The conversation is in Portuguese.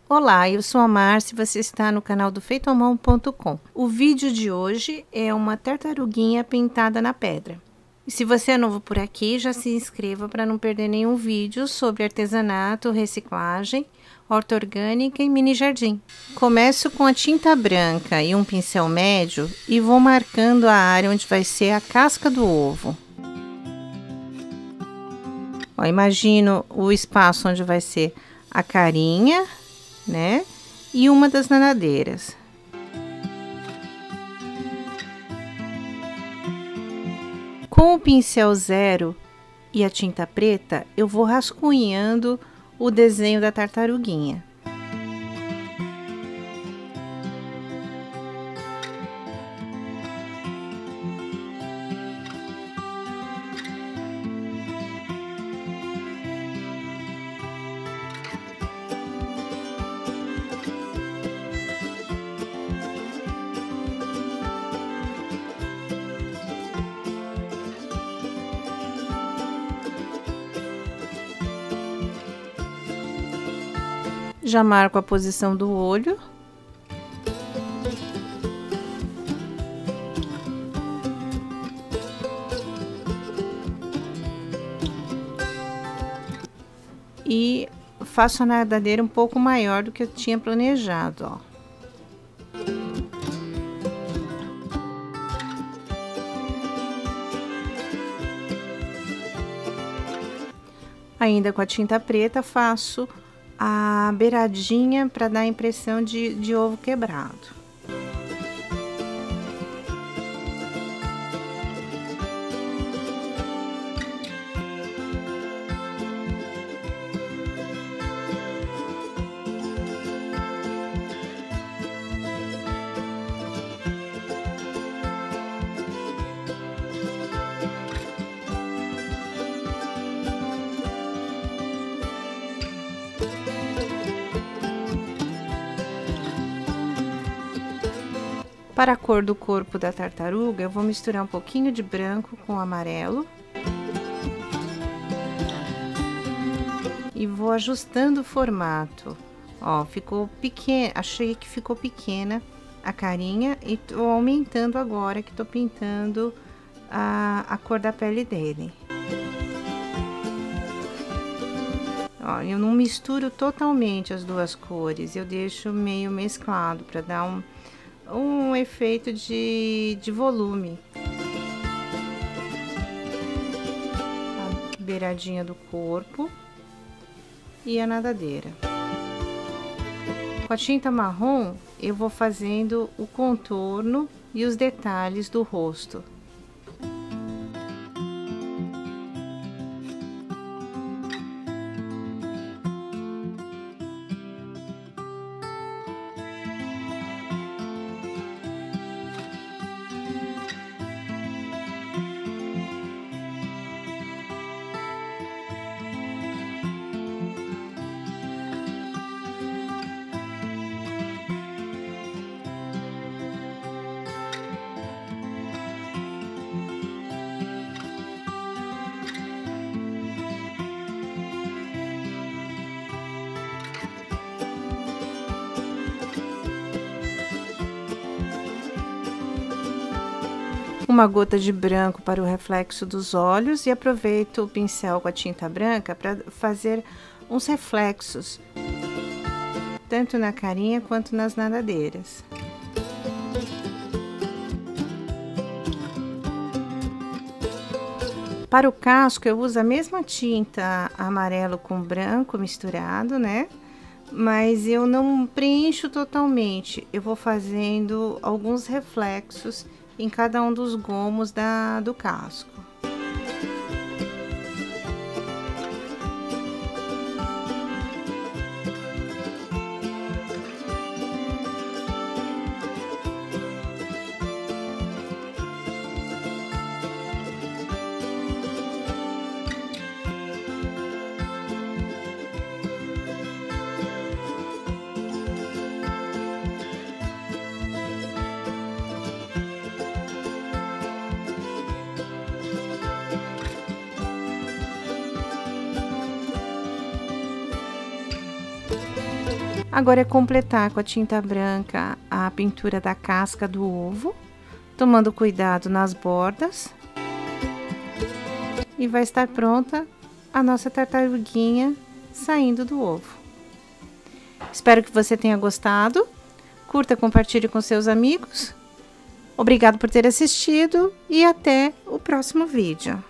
Olá, eu sou a Márcia e você está no canal do feitomão.com. O vídeo de hoje é uma tartaruguinha pintada na pedra. E se você é novo por aqui, já se inscreva para não perder nenhum vídeo sobre artesanato, reciclagem, horta orgânica e mini jardim. Começo com a tinta branca e um pincel médio e vou marcando a área onde vai ser a casca do ovo. Ó, imagino o espaço onde vai ser a carinha, né? E uma das nadadeiras. Com o pincel zero e a tinta preta, eu vou rascunhando o desenho da tartaruguinha. Já marco a posição do olho. E faço a nadadeira um pouco maior do que eu tinha planejado, ó. Ainda com a tinta preta, faço a beiradinha para dar a impressão de ovo quebrado. Para a cor do corpo da tartaruga, eu vou misturar um pouquinho de branco com amarelo. E vou ajustando o formato. Ó, ficou pequeno, achei que ficou pequena a carinha e tô aumentando agora que tô pintando a cor da pele dele. Ó, eu não misturo totalmente as duas cores, eu deixo meio mesclado para dar um efeito de volume. A beiradinha do corpo e a nadadeira. Com a tinta marrom, eu vou fazendo o contorno e os detalhes do rosto. Uma gota de branco para o reflexo dos olhos e aproveito o pincel com a tinta branca para fazer uns reflexos, tanto na carinha quanto nas nadadeiras. Para o casco eu uso a mesma tinta amarelo com branco misturado, né? Mas eu não preencho totalmente, eu vou fazendo alguns reflexos em cada um dos gomos do casco. Agora é completar com a tinta branca a pintura da casca do ovo, tomando cuidado nas bordas. E vai estar pronta a nossa tartaruguinha saindo do ovo. Espero que você tenha gostado. Curta, compartilhe com seus amigos. Obrigado por ter assistido e até o próximo vídeo.